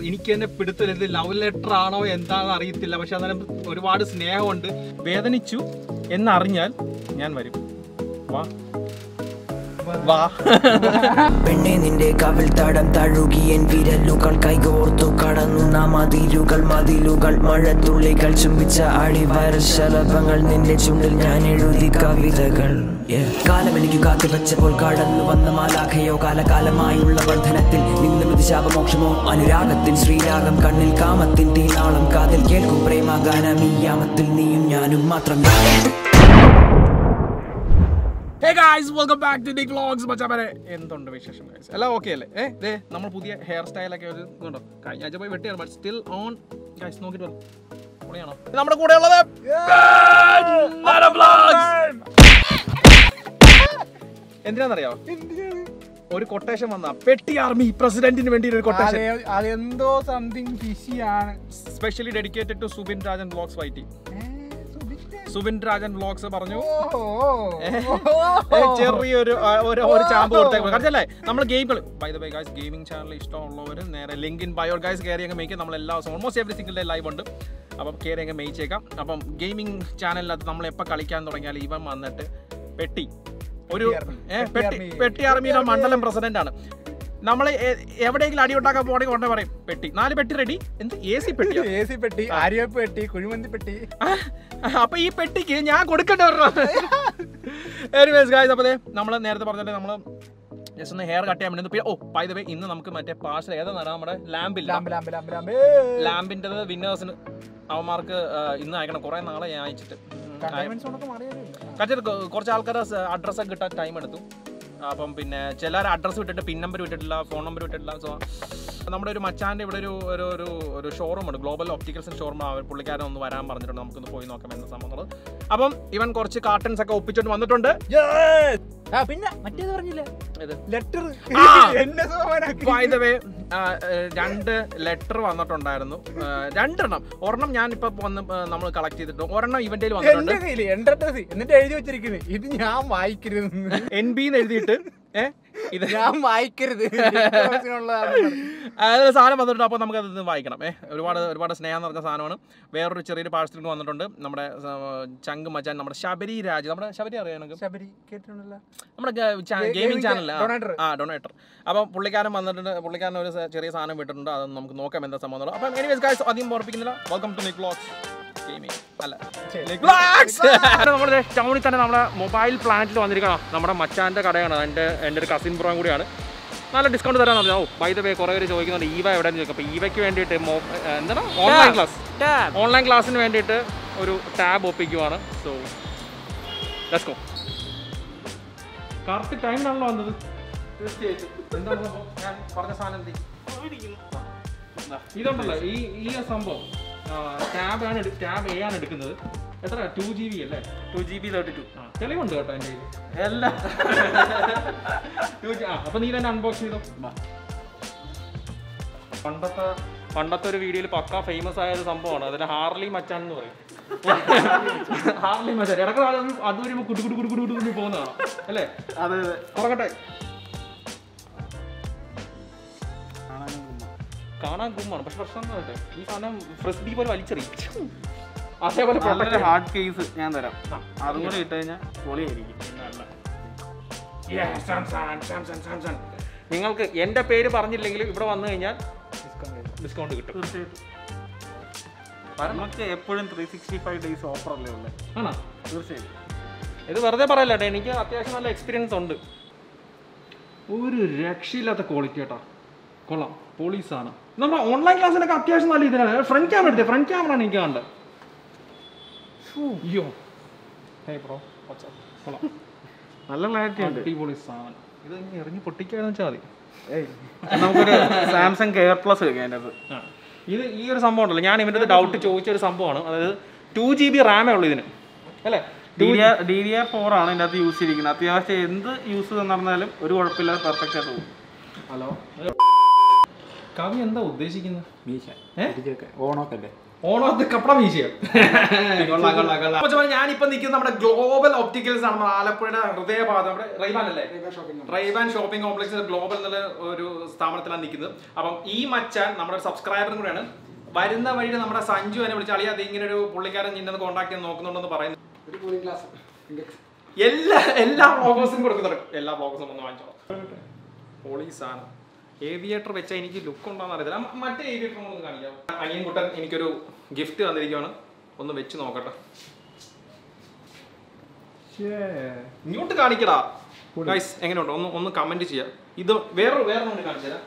എനിക്ക് തന്നെ പിടുത്തില്ല, ഇത് ലവ് ലെറ്റർ ആണോ എന്താണെന്ന് അറിയത്തില്ല. പക്ഷെ അന്നേരം ഒരുപാട് സ്നേഹമുണ്ട്. വേദനിച്ചു എന്നറിഞ്ഞാൽ ഞാൻ വരും. വാ വാ. പെണ്ണെ നിന്റെ കവിൾ തടം തഴുകി എൻ വിരലുകൾ കൈകോർത്തു കടന്നു മതിലുകൾ മതിലുകൾ മഴത്തുള്ളികൾ ചുംബിച്ച അടിവരശലഭങ്ങൾ നിന്റെ ചുണ്ടിൽ ഞാൻ എഴുതി കവിതകൾ. കാലം എനിക്ക് കാത്തുവച്ചപ്പോൾ കടന്നു വന്ന മാലാഖയോ കാലകാലമായുള്ള ബന്ധനത്തിൽ നിന്നും ഇത് ശാപമോക്ഷമോ അനുരാഗത്തിൻ ശ്രീരാഗം കണ്ണിൽ കാമത്തിൻ തീനാളം കാതിൽ കേൾക്കും പ്രേമഗാനം ഈ യാമത്തിൽ നീയും ഞാനും മാത്രം. Hey guys, welcome back to Nick Vlogs. മച്ചാമാരെ എന്തുണ്ട് വിശേഷം guys? എല്ലാം ഓക്കെ അല്ലേ? ദേ നമ്മൾ പുതിയ ഹെയർ സ്റ്റൈലൊക്കെ ഒരു ഇതുണ്ടോ, കഴിഞ്ഞ ആഴ്ച പോയി വെട്ടിയാണ്, ബട്ട് സ്റ്റിൽ ഓൺ ഗൈസ്. നോക്കിയിട്ട് പൊളിയാണോ? നമ്മുടെ കൂടെ ഉള്ളത് എന്തിനാണെന്നറിയാമോ? ഒരു കൊട്ടേഷൻ വന്ന പെട്ടി ആർമി പ്രസിഡന്റിന് വേണ്ടി ഒരു കൊട്ടേഷൻ. അതെന്തോ സംതിങ് ഫിഷിയാണ്. Specially dedicated to Subin Rajan vlogs വൈറ്റി. സുബിൻ രാജൻ വ്ലോഗ്സ് പറഞ്ഞു ചെറിയൊരു ഒരു ചാമ്പ് കൊടുത്തേക്കും. കാരണം നമ്മൾ ഗെയിമുകൾ by the way guys, gaming channel ഇഷ്ടമുള്ളവർ നേരെ ലിങ്ക് ഇൻ ബയോ ഗൈസ് കയറി അങ്ങ് മേയ്ക്കാം. നമ്മൾ എല്ലാ ദിവസവും almost every single day live ഉണ്ട്. അപ്പം കയറി അങ്ങ് മേയിച്ചേക്കാം. അപ്പം ഗെയിമിംഗ് ചാനലിനകത്ത് നമ്മൾ എപ്പോൾ കളിക്കാൻ തുടങ്ങിയാൽ ഇവൻ വന്നിട്ട് പെട്ടി ഒരു പെട്ടി ആർമിയുടെ മണ്ഡലം പ്രസിഡന്റ് ആണ്. നമ്മൾ എവിടെയെങ്കിലും അടി ഉണ്ടാക്കാൻ പോകണമെങ്കിൽ ഉടനെ പറയും പെട്ടി, 4 പെട്ടി റെഡി. എന്ത് AC പെട്ടി? AC പെട്ടി, ആര്യപ്പ് പെട്ടി, കുഴിമന്തി പെട്ടി. അപ്പൊ ഈ പെട്ടിക്ക് ഞാൻ കൊടുക്കേണ്ടി വരണം. എനിവേസ് ഗൈസ്, അപ്പോൾ നമ്മൾ നേരത്തെ പറഞ്ഞിട്ട് നമ്മൾ ജസ്റ്റ് ഒന്ന് ഹെയർ കട്ട് ചെയ്യാൻ വേണ്ടി. പിന്നെ ബൈ ദ വേ ഇന്ന് നമുക്ക് മറ്റേ പാർസൽ ഏതാണ് നമ്മുടെ ലാമ്പിൻ്റെത് വിന്നേഴ്സിന് അവന്മാർക്ക് ഇന്ന് അയക്കണം. കുറേ നാളെ ഞാൻ അയച്ചിട്ട് കുറച്ച് ആൾക്കാർ അഡ്രസ്സൊക്കെ കിട്ടാൻ ടൈം എടുത്തു. അപ്പം പിന്നെ ചിലർ അഡ്രസ്സ് വിട്ടിട്ട് പിൻ നമ്പർ വിട്ടിട്ടില്ല, ഫോൺ നമ്പർ വിട്ടിട്ടില്ല. സോ നമ്മുടെ ഒരു മച്ചാൻ്റെ ഇവിടെ ഒരു ഷോറൂം ഉണ്ട്, ഗ്ലോബൽ ഒപ്റ്റിക്കൽസ് ഷോറൂം. പുള്ളിക്കാരൻ ഒന്ന് വരാൻ പറഞ്ഞിട്ടുണ്ട്, നമുക്കൊന്ന് പോയി നോക്കാം എന്താ സംഭവം. അപ്പം ഇവൻ കുറച്ച് കാർട്ടൺസ് ഒക്കെ ഒപ്പിച്ചോണ്ട് വന്നിട്ടുണ്ട്. പിന്നെ മറ്റേത് പറഞ്ഞില്ല, letter. By the way 2 letter വന്നിട്ടുണ്ടായിരുന്നു, 2 എണ്ണം. ഒരെണ്ണം ഞാനിപ്പോ വന്ന് നമ്മൾ കളക്ട് ചെയ്തിട്ട്, ഒരെണ്ണം ഇവന്റെ വന്നിട്ടുണ്ട്. എന്നിട്ട് എഴുതി വെച്ചിരിക്കുന്നത് ഇത് ഞാൻ വായിക്കരുത്, NB എഴുതിയിട്ട് ഇത് ഞാൻ വായിക്കരുത് അതൊരു സാധനം വന്നിട്ടുണ്ട്. അപ്പോൾ നമുക്ക് അത് വായിക്കണം. ഒരുപാട് സ്നേഹം നിറഞ്ഞ സാധനമാണ്. വേറൊരു ചെറിയൊരു പാഴ്സൽ വന്നിട്ടുണ്ട്. നമ്മുടെ ചങ്ക് മച്ചാൻ, നമ്മുടെ ശബരി രാജ്, നമ്മുടെ ശബരി അറിയാം, ശബരി കേട്ടിട്ടുണ്ടല്ലോ, നമ്മുടെ ഗെയിമിംഗ് ചാനലിൽ ഡൊണേറ്റർ. അപ്പം പുള്ളിക്കാരൻ വന്നിട്ടുണ്ട്. പുള്ളിക്കാരൻ ഒരു ചെറിയ സാധനം വിട്ടിട്ടുണ്ട്, അതൊന്നും നമുക്ക് നോക്കാം എന്താ സംഭവം. അപ്പം എനിവേസ് ഗൈസ്, അധികം ഓർപ്പിക്കുന്നില്ല. Welcome to Nick vlogs gaming. അല്ല, നമ്മുടെ ടൗണിൽ തന്നെ നമ്മുടെ മൊബൈൽ പ്ലാന്റിൽ വന്നിരിക്കണം. നമ്മുടെ മച്ചാൻ്റെ കടയാണ്, എൻ്റെ ഒരു കസിൻ ബ്രോയും കൂടിയാണ്. നല്ല ഡിസ്കൗണ്ട് തരാൻ പറഞ്ഞു. ബൈ ദ വേ കുറേ പേര് ചോദിക്കുന്നുണ്ട് ഈവ എവിടെയെന്ന് ചോദിക്കും. അപ്പോൾ ഈവയ്ക്ക് വേണ്ടിയിട്ട് എന്താണ് ഓൺലൈൻ ക്ലാസ്സിന് വേണ്ടിയിട്ട് ഒരു ടാബ് ഒപ്പിക്കുവാണ്. So let's go. കറക്റ്റ് ടൈമിലാണല്ലോ വന്നത്. തീർച്ചയായിട്ടും എന്താണ് ഞാൻ പറഞ്ഞ സാധനം എന്ത് ഇതുണ്ടല്ലോ, ഈ സംഭവം ടാബ് A ആണ് എടുക്കുന്നത്. എത്ര 2GB അല്ലേ? 2GB 32. തെളിവുണ്ട് കേട്ടോ എൻ്റെ എല്ലാം. അപ്പൊ നീ തന്നെ അൺബോക്സ് ചെയ്തോ. പണ്ടത്തെ ഒരു വീഡിയോയിൽ പക്ക ഫേമസ് ആയ ഒരു സംഭവമാണ്, അതിന് ഹാർലി മച്ചാൻ എന്ന് പറയും. ഹാർലി മച്ചാൻ ഇടയ്ക്ക് അത് വരുമ്പോൾ കുട്ടി പോകുന്നതാണ് അല്ലേ? അതെ അതെ. തുറക്കട്ടെ. കാണാൻ കുമ്മാണ്, പക്ഷെ പ്രശ്നം എന്താ കേട്ടെ, ഈ സാധനം ഫ്രിസ്ബി പോലെ വലിച്ചെറിയും. അതേപോലെ ഹാർഡ് കേസ് ഞാൻ തരാം, അതും കൂടെ ഇട്ട് കഴിഞ്ഞാൽ പൊളിയായിരിക്കും. നിങ്ങൾക്ക് എൻ്റെ പേര് പറഞ്ഞില്ലെങ്കിലും ഇവിടെ വന്നു കഴിഞ്ഞാൽ ഡിസ്കൗണ്ട് കിട്ടും. തീർച്ചയായിട്ടും. നമുക്ക് എപ്പോഴും 365 ഡേയ്സ് ഓഫറല്ലേ ഉള്ളത്. ആണോ? തീർച്ചയായിട്ടും. ഇത് വെറുതെ പറയല്ല കേട്ടോ, എനിക്ക് അത്യാവശ്യം നല്ല എക്സ്പീരിയൻസ് ഉണ്ട്. ഒരു രക്ഷയില്ലാത്ത ക്വാളിറ്റി കേട്ടോ, കൊള്ളാം, പോളീസാണ്. നമ്മുടെ ഓൺലൈൻ ക്ലാസ്സിലൊക്കെ അത്യാവശ്യം നല്ല ഇതിനാണ്. ഫ്രണ്ട് ക്യാമറ എടുത്തേ, ഫ്രണ്ട് ക്യാമറ ആണ് എനിക്ക് കണ്ടത്. അയ്യോ ബ്രോ, കൊള്ളാം, നല്ല ക്ലാരിറ്റി ഉണ്ട്, അടിപൊളി സാധനം. ഇത് എറിഞ്ഞ് പൊട്ടിക്കാന്ന് വെച്ചാൽ മതി. നമുക്കൊരു സാംസങ് കെയർ പ്ലസ് എടുക്കാം അതിനകത്ത്. ഇത് ഈ ഒരു സംഭവം ഉണ്ടല്ലോ, ഞാൻ ഇവൻ്റെ ഡൗട്ട് ചോദിച്ച ഒരു സംഭവമാണ്. അതായത് 2GB റാമേ ഉള്ളൂ ഇതിന് അല്ലേ? DDR4 ആണ് ഇതിൻ്റെ അകത്ത് യൂസ് ചെയ്തിരിക്കുന്നത്. അത്യാവശ്യം എന്ത് യൂസ് നടന്നാലും ഒരു കുഴപ്പമില്ലാതെ പെർഫെക്റ്റ് ആയിട്ട് പോകും. ഹലോ, കവി എന്താ ഉദ്ദേശിക്കുന്നത്? ഓണൊക്കെ അല്ലേ? ഓണത്ത് കപ്പട മ്യൂസിയം. ഞാനിപ്പോ നിൽക്കുന്നത് നമ്മുടെ ഗ്ലോബൽ ഒപ്റ്റിക്കൽസ് ആണ്. ആലപ്പുഴയുടെ ഹൃദയഭാഗം നമ്മുടെ റൈബാൻ അല്ലേ, റൈബാൻ ഷോപ്പിംഗ് കോംപ്ലക്സ് ഗ്ലോബൽ എന്നുള്ള ഒരു സ്ഥാപനത്തിലാണ് നിൽക്കുന്നത്. അപ്പം ഈ മച്ചാൻ നമ്മുടെ ഒരു സബ്സ്ക്രൈബറും കൂടെയാണ്. വരുന്ന വഴിയിൽ നമ്മുടെ സഞ്ജു എന്നെ വിളിച്ച് അളിയാ ഇങ്ങനെ ഒരു പുള്ളിക്കാരൻ നിന്നെ കോൺടാക്ട് ചെയ്യാൻ നോക്കുന്നുണ്ടെന്ന് പറയുന്നത്. എല്ലാ വ്ളോഗേഴ്സും കൊടുക്കുന്നുണ്ട്. എല്ലാ വ്ളോഗേഴ്സും ഒന്ന് വാങ്ങിച്ചോ. പോളീസാണ് ഏവിയേറ്റർ വെച്ചാൽ എനിക്ക് ലുക്ക് ഉണ്ടോന്ന് അറിയത്തില്ല. മറ്റേ ഏവിയേറ്റർ ഒന്ന് കാണിക്കാം. അനിയൻകുട്ടൻ എനിക്കൊരു ഗിഫ്റ്റ് തന്നിരിക്കുകയാണ്. ഒന്ന് വെച്ച് നോക്കട്ടെ. ഇങ്ങോട്ട് കാണിക്കടാ ഗൈസ്, എങ്ങനെയുണ്ട് ഒന്ന് കമന്റ് ചെയ്യാം. ഇത് വേറെ കാണിച്ചു തരാം.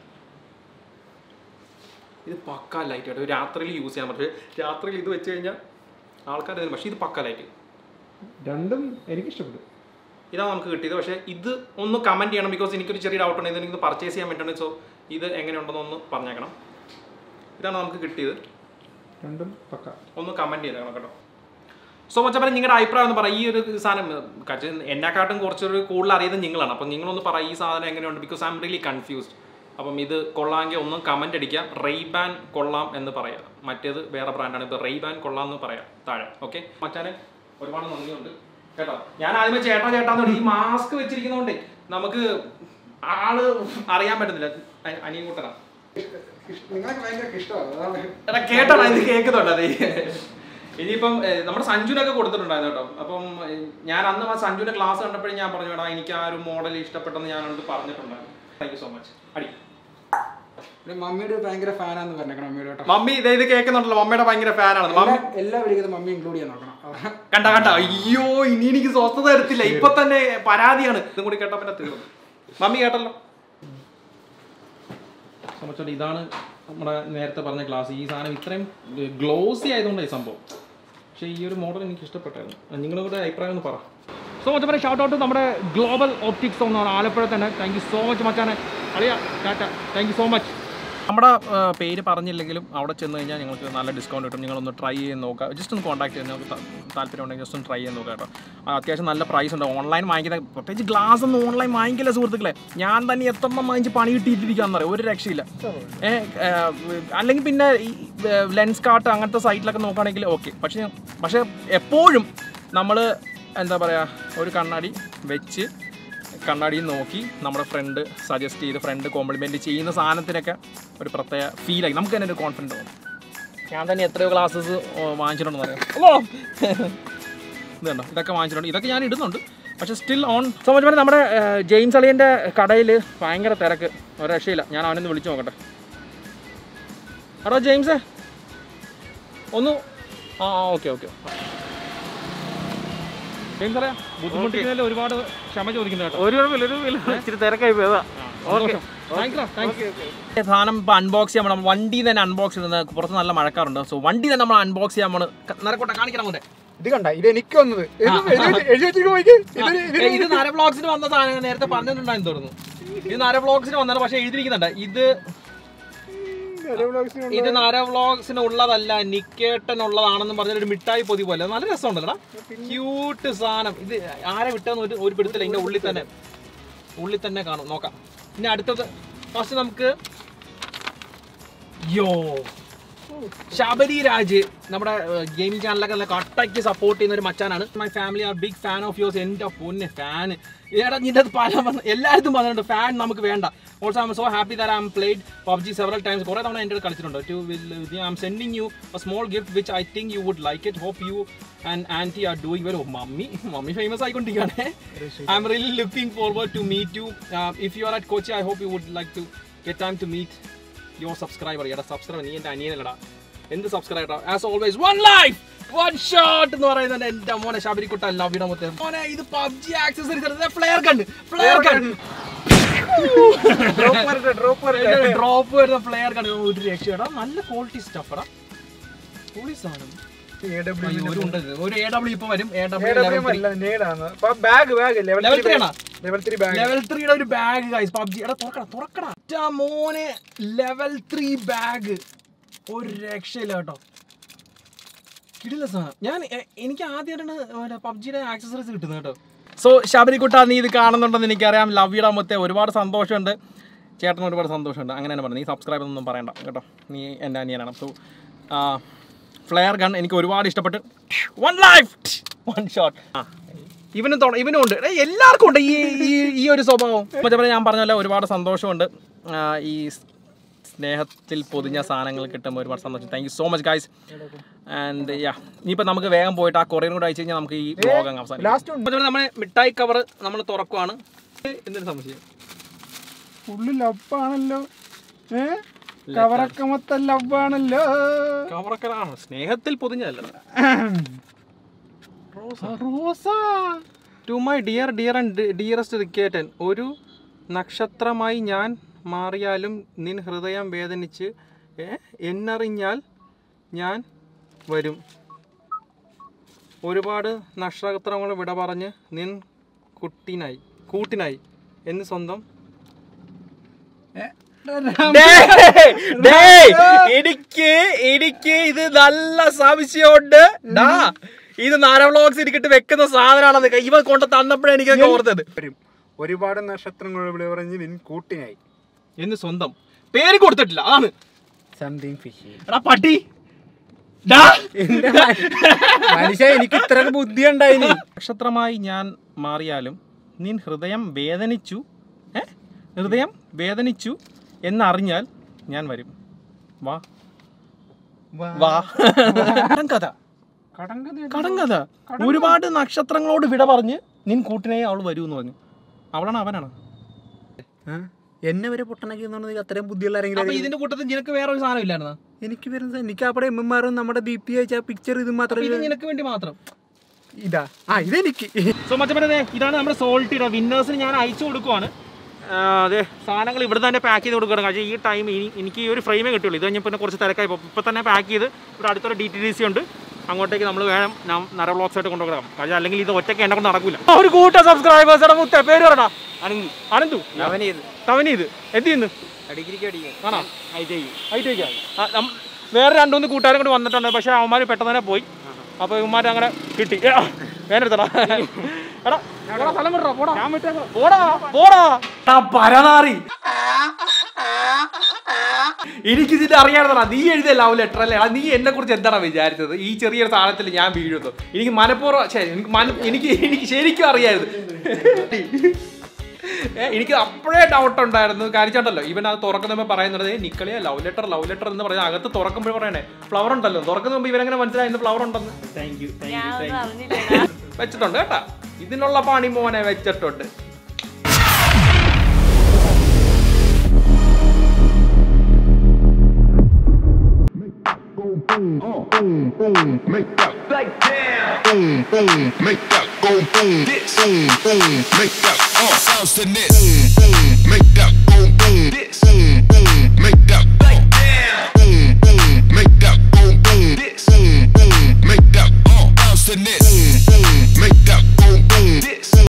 ഇത് പക്കാ ലൈറ്റ് ആയിട്ട് രാത്രിയിൽ യൂസ് ചെയ്യാൻ പറ്റും. രാത്രിയിൽ ഇത് വെച്ച് കഴിഞ്ഞാൽ ആൾക്കാർ തരും. പക്ഷേ ഇത് പക്കാ ലൈറ്റ്, രണ്ടും എനിക്ക് ഇഷ്ടപ്പെട്ടു. ഇതാണ് നമുക്ക് കിട്ടിയത്. പക്ഷേ ഇത് ഒന്ന് കമന്റ് ചെയ്യണം. ബിക്കോസ് എനിക്കൊരു ചെറിയ ഡൗട്ട് ഉണ്ട്. ഇതെനിക്ക് പർച്ചേസ് ചെയ്യാൻ പറ്റുന്നത്. സോ ഇത് എങ്ങനെയുണ്ടെന്ന് ഒന്ന് പറഞ്ഞേക്കണം. ഇതാണ് നമുക്ക് കിട്ടിയത്. രണ്ടും പക്ക. ഒന്ന് കമന്റ് ചെയ്തേക്കണം കേട്ടോ. സോ മച്ചപ്പൻ നിങ്ങളുടെ അഭിപ്രായം ഒന്ന് പറയും. ഈ ഒരു സാധനം എന്നെക്കാട്ടും കുറച്ചൊരു കൂടുതൽ അറിയുന്നത് നിങ്ങളാണ്. അപ്പം നിങ്ങളൊന്ന് പറയും ഈ സാധനം എങ്ങനെയുണ്ട്. Because I'm really confused. അപ്പം ഇത് കൊള്ളാമെങ്കിൽ ഒന്ന് കമന്റ് അടിക്കാം. റെയ്ബാൻ കൊള്ളാം എന്ന് പറയാം. മറ്റേത് വേറെ ബ്രാൻഡാണ്. ഇപ്പോൾ റെയ്ബാൻ കൊള്ളാം എന്ന് പറയാം താഴെ. ഓക്കെ മച്ചാനെ ഒരുപാട് നന്ദിയുണ്ട് കേട്ടോ. ഞാൻ ആദ്യമേ ചേട്ടാന്ന് ഈ മാസ്ക് വെച്ചിരിക്കുന്നതുകൊണ്ടേ നമുക്ക് ആള് അറിയാൻ പറ്റുന്നില്ല. അനിയൻകുട്ടനാ കേട്ടോ, ഇത് കേൾക്കുന്നുണ്ട്. അതെ ഇനിയിപ്പം നമ്മുടെ സഞ്ജുവിനൊക്കെ കൊടുത്തിട്ടുണ്ടായിരുന്നു കേട്ടോ. അപ്പം ഞാൻ അന്ന് ആ സഞ്ജുവിന്റെ ക്ലാസ് കണ്ടപ്പോഴും ഞാൻ പറഞ്ഞു വേടാ എനിക്ക് ആ ഒരു മോഡൽ ഇഷ്ടപ്പെട്ടെന്ന് ഞാനത് പറഞ്ഞിട്ടുണ്ടായിരുന്നു. Thank you so much. അടി മമ്മിയുടെ ഭയങ്കര ഫാനാന്ന് പറഞ്ഞേക്കണം. മമ്മിയുടെ മമ്മി ഇത് കേൾക്കുന്നുണ്ടല്ലോ. മമ്മിയുടെ ഭയങ്കര ഫാനാണ്. എല്ലാ വീഡിയോയിലും മമ്മി ഇൻക്ലൂഡ് ചെയ്യാൻ നോക്കണം. കണ്ട അയ്യോ ഇനി എനിക്ക് സ്വസ്ഥത തരത്തില്ല. ഇപ്പൊ തന്നെ പരാതിയാണ്. ഇതും കൂടി കേട്ടോ പിന്നെ തീർന്നു. മമ്മി കേട്ടല്ലോ. ഇതാണ് നമ്മുടെ നേരത്തെ പറഞ്ഞ ഗ്ലാസ്. ഈ സാധനം ഇത്രയും ഗ്ലോസി ആയതുകൊണ്ടാണ് ഈ സംഭവം. പക്ഷേ ഈ ഒരു മോഡൽ എനിക്ക് ഇഷ്ടപ്പെട്ടായിരുന്നു. നിങ്ങളുടെ അഭിപ്രായം ഒന്ന് പറ. സോ മച്ച് പറയാം. ഷൗട്ട് ഔട്ട് നമ്മുടെ ഗ്ലോബൽ ഓപ്റ്റിക്സ് എന്നാണ് ആലപ്പുഴ തന്നെ. താങ്ക് യു സോ മച്ച് മച്ചാനെ. അളിയാ ടാറ്റ. Thank you so much. നമ്മുടെ പേര് പറഞ്ഞില്ലെങ്കിലും അവിടെ ചെന്ന് കഴിഞ്ഞാൽ നിങ്ങൾക്ക് നല്ല ഡിസ്കൗണ്ട് കിട്ടും. നിങ്ങളൊന്ന് ട്രൈ ചെയ്ത് നോക്കുക. ജസ്റ്റ് ഒന്ന് കോൺടാക്ട് ചെയ്ത് നിങ്ങൾക്ക് താല്പര്യം ഉണ്ടെങ്കിൽ ജസ്റ്റ് ഒന്ന് ട്രൈ ചെയ്ത് നോക്കുക കേട്ടോ. അത്യാവശ്യം നല്ല പ്രൈസ് ഉണ്ട്. ഓൺലൈൻ വാങ്ങിക്കുന്ന പ്രത്യേകിച്ച് ഗ്ലാസ് ഒന്നും ഓൺലൈൻ വാങ്ങിക്കില്ല സുഹൃത്തുക്കളെ. ഞാൻ തന്നെ എത്രണ്ണം വാങ്ങിച്ച് പണി കിട്ടിയിട്ടിരിക്കുകയെന്ന് പറയും. ഒരു രക്ഷയില്ല. അല്ലെങ്കിൽ പിന്നെ ഈ ലെൻസ് കാർട്ട് അങ്ങനത്തെ സൈറ്റിലൊക്കെ നോക്കുകയാണെങ്കിൽ ഓക്കെ. പക്ഷേ എപ്പോഴും നമ്മൾ എന്താ പറയുക ഒരു കണ്ണാടി വെച്ച് കണ്ണാടിയിൽ നോക്കി നമ്മുടെ ഫ്രണ്ട് സജസ്റ്റ് ചെയ്ത് ഫ്രണ്ട് കോംപ്ലിമെൻറ്റ് ചെയ്യുന്ന സാധനത്തിനൊക്കെ ഒരു പ്രത്യേക ഫീലായി നമുക്ക് തന്നെ ഒരു കോൺഫിഡൻറ്റ് തോന്നും. ഞാൻ തന്നെ എത്രയോ ക്ലാസ്സസ് വാങ്ങിച്ചിട്ടുണ്ടെന്ന് പറയാം. ഇതുണ്ടോ ഇതൊക്കെ വാങ്ങിച്ചിട്ടുണ്ട്. ഇതൊക്കെ ഞാൻ ഇടുന്നുണ്ട്. പക്ഷേ സ്റ്റിൽ ഓൺ. സോ മച്ച് പറഞ്ഞാൽ നമ്മുടെ ജെയിംസ് അളിയൻ്റെ കടയിൽ ഭയങ്കര തിരക്ക്. ഒരു രക്ഷയില്ല. ഞാൻ അവനൊന്ന് വിളിച്ചു നോക്കട്ടെ. എടാ ജെയിംസേ ഒന്ന് ഓക്കെ ജെയിംസ് അറിയാം ബുദ്ധിമുട്ടിക്കുന്നതിൽ ഒരുപാട് ക്ഷമ ചോദിക്കുന്നു കേട്ടോ. ഇച്ചിരി തിരക്കായി പോയതാ. സാധനം ഇപ്പോൾ അൺബോക്സ് ചെയ്യാൻ നമ്മൾ വണ്ടി തന്നെ അൺബോക്സ് ചെയ്യുന്നത്. പുറത്ത് നല്ല മഴക്കാറുണ്ട്. സോ വണ്ടി തന്നെ നമ്മൾ അൺബോക്സ് ചെയ്യാൻ നമ്മൾ നിരക്കോട്ടെ കാണിക്കണം. കൊണ്ട് ഇത് കണ്ട ഇത് എനിക്ക് വന്നത് ഇത് നര വ്ളോഗ്സിന് വന്ന സാധനം നേരത്തെ പറഞ്ഞിട്ടുണ്ടായിരുന്നു തോന്നുന്നു. ഇത് നര വ്ളോഗ്സിന് വന്നത്. പക്ഷേ എഴുതിയിരിക്കുന്നുണ്ട് ഇത് നര വ്ളോഗ്സിന് ഉള്ളതല്ല നിക്കേട്ടനുള്ളതാണെന്ന് പറഞ്ഞൊരു മിഠായി പൊതി പോലെ. നല്ല രസമുണ്ടല്ലോ. ക്യൂട്ട് സാധനം. ഇത് ആരെ വിട്ടെന്ന് ഒരു പിടുത്തില്ല. ഇതിന്റെ ഉള്ളിൽ തന്നെ കാണും. നോക്കാം. പിന്നെ അടുത്തത് ഫസ്റ്റ് നമുക്ക് ശബരി രാജ് നമ്മുടെ ഗെയിമിംഗ് ചാനലൊക്കെ നല്ല കട്ടയ്ക്ക് സപ്പോർട്ട് ചെയ്യുന്ന ഒരു മച്ചാനാണ്. My family are big fan of yours. എൻ്റെ പൊന്നെ ഫാൻ ഏടാ നിന്റെ പല എല്ലായിടത്തും പറഞ്ഞിട്ടുണ്ട് ഫാൻ നമുക്ക് വേണ്ട. Also I'm so happy that I'm played PUBG several times. കുറേ തവണ എൻ്റെ കളിച്ചിട്ടുണ്ട്. I'm sending you a small gift which I think you would like it. Hope you and aunty are doing well. Mummy famous ആയിക്കൊണ്ടിരിക്കുകയാണ്. I'm really looking forward to meet you. If you are at Kochi I hope you would like to get time to meet your subscriber. എടാ subscriber നീ എൻ്റെ അനിയനല്ലടാ. എന്ത് subscriber. As always one life one shot എന്ന് പറയുന്നത് എൻ്റെ മോനെ ശബരിക്കുട്ട love ഇടാൻ മൊത്തം മോനെ. ഇത് PUBG accessories flare gun drop വരുന്ന ഫ്ലെയർ ഗൺ. ഒരു രക്ഷടാ. നല്ല ക്വാളിറ്റി സ്റ്റഫ് എടാ. പൊളി സാധനം. ഒരു AW ഇപ്പൊ വരും. ലെവൽ 3യുടെ ഒരു ബാഗ് ഗൈസ്. പബ്ജി എടാ തുറക്കടാ മോനെ. ലെവൽ 3 ബാഗ് ഒരു രക്ഷയില്ല കേട്ടോ. കിടില സാധനം. എനിക്ക് ആദ്യമായിട്ടാണ് പബ്ജിയുടെ ആക്സസറീസ് കിട്ടുന്നത് കേട്ടോ. സോ ശബരിക്കുട്ട നീ ഇത് കാണുന്നുണ്ടെന്ന് എനിക്കറിയാം. ലവ് യുടെ മൊത്തം ഒരുപാട് സന്തോഷമുണ്ട്. ചേട്ടന് ഒരുപാട് സന്തോഷമുണ്ട്. അങ്ങനെ തന്നെ പറഞ്ഞു. നീ സബ്സ്ക്രൈബ് ഒന്നും പറയണ്ട കേട്ടോ. നീ എൻ്റെ അനിയനാണ്. സോ ഫ്ലെയർ ഗൺ എനിക്ക് ഒരുപാട് ഇഷ്ടപ്പെട്ട്. 1 ലൈഫ് 1 ഷോട്ട്. ഇവനും ഉണ്ട്, എല്ലാവർക്കും ഉണ്ട് ഈ ഒരു സ്വഭാവം. ഞാൻ പറഞ്ഞല്ലോ, ഒരുപാട് സന്തോഷമുണ്ട്. ഈ സ്നേഹത്തിൽ പൊതിഞ്ഞ സാധനങ്ങൾ കിട്ടുമ്പോൾ ഒരുപാട് സന്തോഷം. Thank you so much guys. And ഇനിയിപ്പോൾ നമുക്ക് വേഗം പോയിട്ട് ആ കൊറിയർ കൂടെ അയച്ചു കഴിഞ്ഞാൽ നമുക്ക് ഈ വ്ലോഗ് അങ്ങ് അവസാനിക്കും. നമ്മുടെ മിഠായി കവർ നമ്മൾ തുറക്കുവാണ്. എന്തൊരു സംശയം, ഫുള്ള് ലബ്ബാണല്ലോ. കവറൊക്കെ മൊത്തം ലബ്ബാണല്ലോ. കവറൊക്കെ സ്നേഹത്തിൽ പൊതിഞ്ഞതല്ല. റോസ to my dear and dearest റിക്കേറ്റൻ, ഒരു നക്ഷത്രമായി ഞാൻ മാറിയാലും നിൻ ഹൃദയം വേദനിച്ച് എന്നറിഞ്ഞാൽ ഞാൻ വരും. ഒരുപാട് നക്ഷത്രങ്ങൾ വിട പറഞ്ഞ് നിൻ കൂട്ടിനായി എന്ന് സ്വന്തം. എനിക്ക് ഇത് നല്ല സംശയമുണ്ട്. ഇത് നാരവ്ലോഗ്സ് ഇരിക്കിട്ട് വെക്കുന്ന സാധനമാണെന്ന് ഇവ കൊണ്ട് തന്നപ്പോഴേ എനിക്കൊക്കെ ഓർത്തത്. ഒരുപാട് നക്ഷത്രങ്ങൾ ഇവിടെ പറഞ്ഞ് നിൻ കൂട്ടിനായി എന്ന് സ്വന്തം പേര് കൊടുത്തിട്ടില്ല. അതാണ് സംതിങ് ഫിഷി. എടാ പട്ടി, മനുഷ്യ എനിക്ക് ഇത്ര ബുദ്ധി ഉണ്ടായിനി. നക്ഷത്രമായി ഞാൻ മാറിയാലും നിൻ ഹൃദയം വേദനിച്ചു എന്നറിഞ്ഞാൽ ഞാൻ വരും. വാ വാ. കടങ്കഥ. ഒരുപാട് നക്ഷത്രങ്ങളോട് വിട പറഞ്ഞ് നിൻ കൂട്ടിനായി അവൾ വരൂ എന്ന് പറഞ്ഞു. അവളാണ് അവനാണ് എന്നെ വരെ പൊട്ടനാക്കി അത്രയും ബുദ്ധിയുള്ള ആരെങ്കിലും. ഇതിന്റെ കൂട്ടത്തിൽ നിനക്ക് വേറെ ഒരു സാധനം ഇല്ലായിരുന്ന? എനിക്ക് വരുന്നത് എനിക്ക് അവിടെ എമ്മമാരും നമ്മുടെ DP അയച്ച പിക്ചർ ഇത് മാത്രം. ഇത് നിനക്ക് വേണ്ടി മാത്രം. ഇതാ ഇതെനിക്ക്. സോ മച്ചപ്പനെ, ഇതാണ് നമ്മുടെ സോൾട്ടിയുടെ വിന്നേഴ്സിന് ഞാൻ അയച്ചു കൊടുക്കുവാണ്. അതെ, സാധനങ്ങൾ ഇവിടെ തന്നെ പാക്ക് ചെയ്ത് കൊടുക്കണം. കാരണം ഈ ടൈം എനിക്ക് ഈ ഒരു ഫ്രെയിമേ കിട്ടുള്ളൂ. ഇത് കഴിഞ്ഞപ്പോൾ പിന്നെ കുറച്ച് തിരക്കായി. ഇപ്പോൾ തന്നെ പാക്ക് ചെയ്ത് ഇവിടെ അടുത്തൊരു DTDC ഉണ്ട്, അങ്ങോട്ടേക്ക് നമ്മൾ വേണം നര വ്ലോഗ്സ് ആയിട്ട് കൊണ്ടുപോകാം. കാരണം അല്ലെങ്കിൽ ഇത് ഒറ്റയ്ക്ക് എന്നെ കൊണ്ട് നടക്കില്ല. ഒരു കൂട്ട സബ്സ്ക്രൈബേഴ്സ് മുത്ത പേര് പറയണ അനന്തു തവനീത് എന്ത് ചെയ്യുന്നു? ആണോ? വേറെ 2-3 കൂട്ടുകാരും കൂടി വന്നിട്ടുണ്ട്. പക്ഷേ അവന്മാർ പെട്ടെന്ന് തന്നെ പോയി. അപ്പോൾ ഇവന്മാർ അങ്ങനെ കിട്ടി. വേനെടുത്തടാ സ്ഥലം വിട്ടോ. പരനാറി, എനിക്കിതിന്റെ അറിയാവുന്നതാ. നീ എഴുതിയ ലവ് ലെറ്റർ അല്ലേ? നീ എന്നെ കുറിച്ച് എന്താണ് വിചാരിച്ചത്? ഈ ചെറിയൊരു സാധനത്തിൽ ഞാൻ വീഴുന്നു. എനിക്ക് മനഃപൂർവ്വം എനിക്ക് ശരിക്കും അറിയായിരുന്നു. എനിക്ക് അപ്പോഴേ ഡൗട്ട് ഉണ്ടായിരുന്നു. കാണിച്ചിട്ടല്ലോ ഇവൻ അത് തുറക്കുന്നപ്പോൾ പറയുന്നത് നിക്കളിയാ ലവ് ലെറ്റർ എന്ന് പറഞ്ഞാൽ അകത്ത് തുറക്കുമ്പോൾ പറയണേ ഫ്ലവർ ഉണ്ടല്ലോ. തുറക്കുന്ന മുമ്പ് ഇവനെങ്ങനെ മനസ്സിലായിരുന്നു ഫ്ലവർ ഉണ്ടെന്ന്? താങ്ക് യു വെച്ചിട്ടുണ്ട് കേട്ടാ. ഇതിനുള്ള പണി മോനെ വെച്ചിട്ടുണ്ട്. Make that like damn. Make that go boom. This make that sounds to this. Make that go boom. This make that like damn. Make that go boom. This make that sounds to this. Make that go boom. This